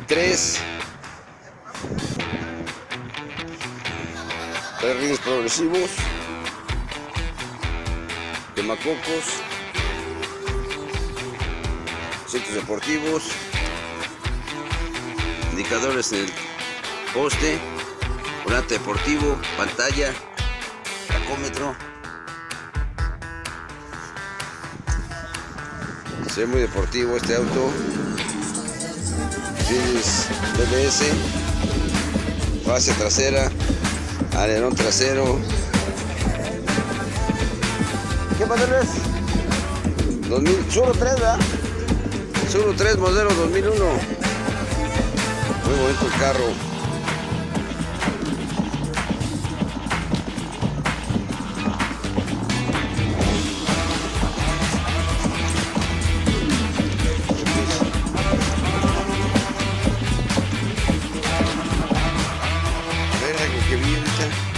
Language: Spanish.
tres rines progresivos, quemacocos, centros deportivos, indicadores en el poste, volante deportivo, pantalla, tacómetro. Se ve muy deportivo este auto. Rines BBS, base trasera, alerón trasero. ¿Qué modelo es? 2000, Suro 3, ¿verdad? Suro 3, modelo 2001. Muy bonito el carro. A ver, algo que vi ahorita.